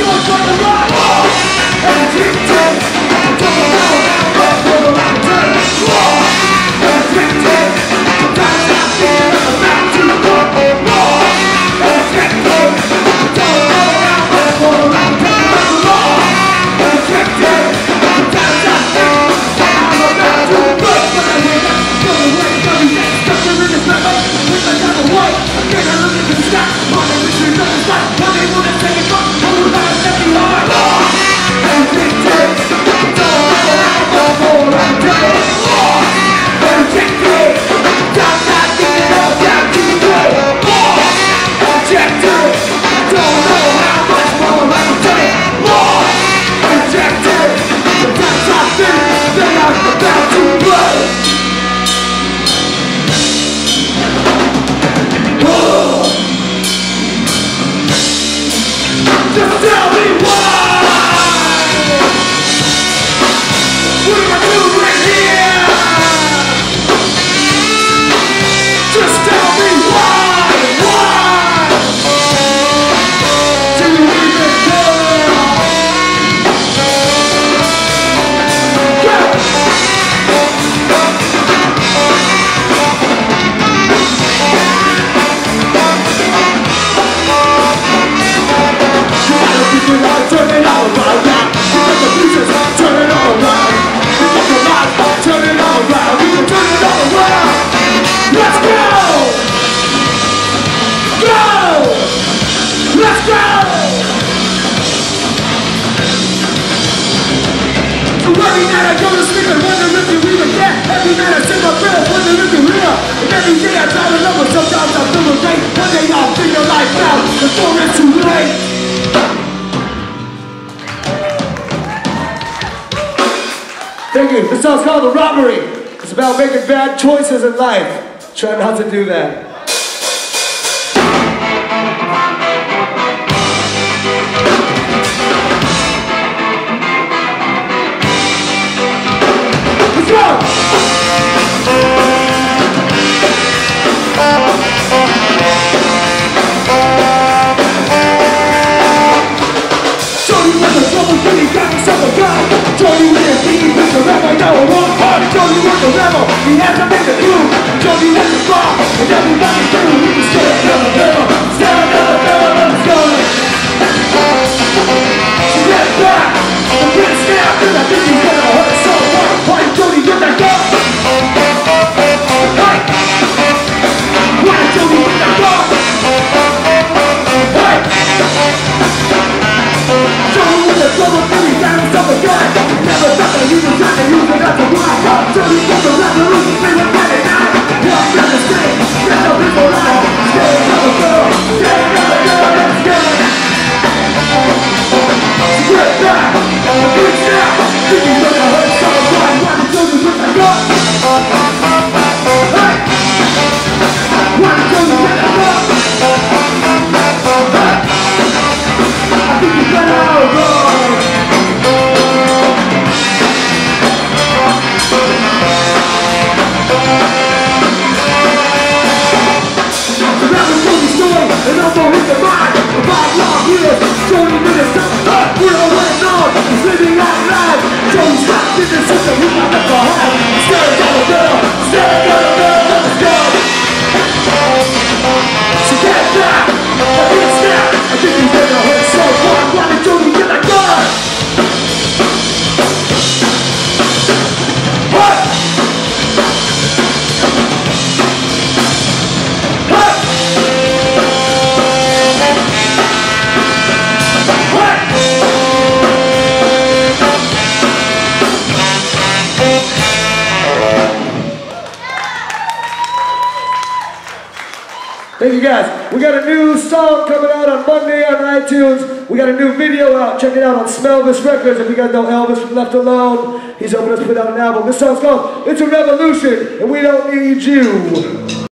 Thank you. This song's called The Robbery. It's about making bad choices in life. Try not to do that. Let's go! He has to make it through. Jody has to fall, and everybody through. We can stay another level, stay another level, let's go. So get back, and get snapped, cause I think he's gonna hurt so hard. Why did Jody get that gun? Hey! Why did Jody get that gun? Hey! Jody with the trouble, and he got himself a gun. Never thought that he was trying to use it, that's a wild gun. Jody got the revolution, say what that is now. What's that to say? Stand up in the line. Stay another girl, let's go. Get back, good snap. Think he's gonna hurt someone. Why did Jody get that gun? Hey! Why did Jody get that gun? Hey! I think he's gonna go. And I'm gonna hit the mind for 5 long years. Jody minutes up, we're all waiting on. He's living out loud. Jody's trapped in the system, he's not left behind. Stay another girl, let's go. So get back, I can't snap. I think he's gonna hurt so hard. Why did Jody get that gun? What? Thank you guys. We got a new song coming out on Monday on iTunes. We got a new video out. Check it out on Smelvis Records. If you guys know Elvis from Left Alone, he's helping us put out an album. This song's called It's a Revolution, and we don't need you.